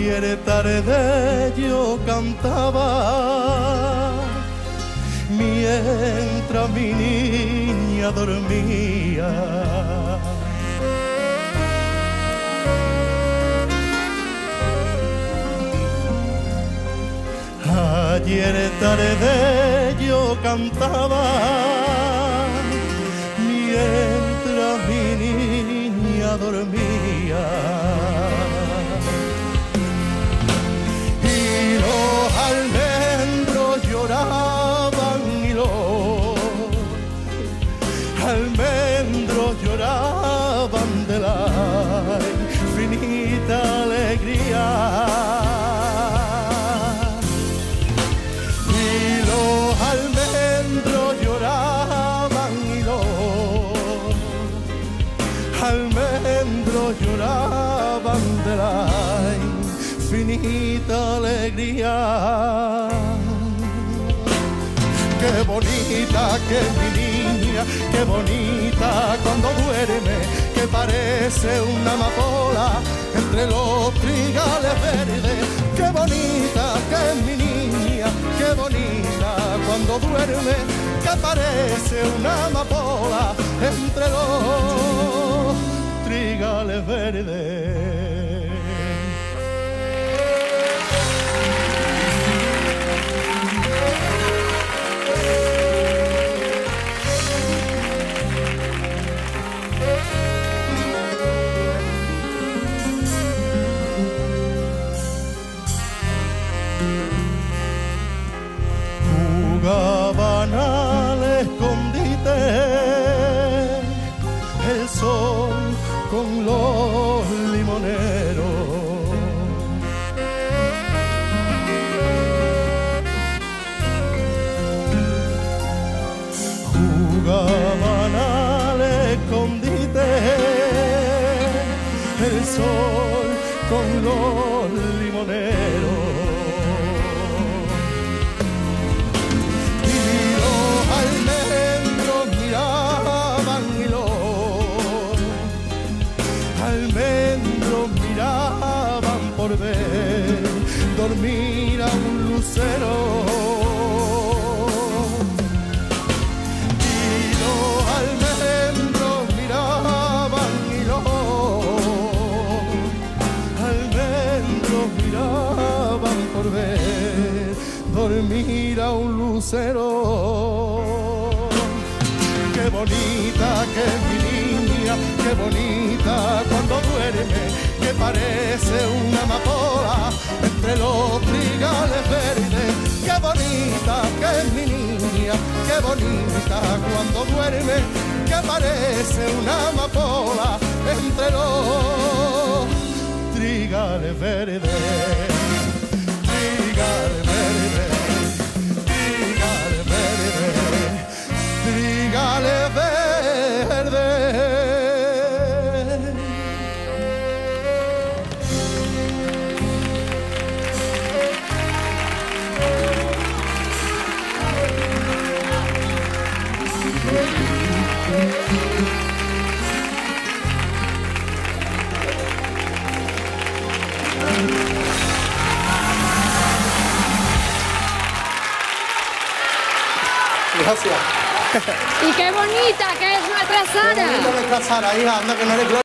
Ayer tarde yo cantaba mientras mi niña dormía. Ayer tarde yo cantaba mientras mi niña dormía. Y los almendros lloraban y los almendros lloraban de la infinita alegría. Almendros lloraban de la infinita alegría. Qué bonita que es mi niña, qué bonita cuando duerme, que parece una amapola entre los trigales verdes. Qué bonita que es mi niña, qué bonita cuando duerme, que parece una amapola entre los trigales verdes. Jugaban al escondite el sol con los limoneros. Jugaban al escondite el sol con los limoneros. Almendros miraban por ver dormir a un lucero. Y los almendros miraban y los almendros miraban por ver dormir a un lucero. Qué bonita que es mi niña, qué bonita cuando duerme, que parece una amapola entre los trigales verdes. Qué bonita que es mi niña, qué bonita cuando duerme, que parece una amapola entre los trigales verdes. Trigales verdes, trigales verdes, trigales verdes. Gracias. Y qué bonita que es nuestra Sara. Qué bonita nuestra Sara, hija, anda que no eres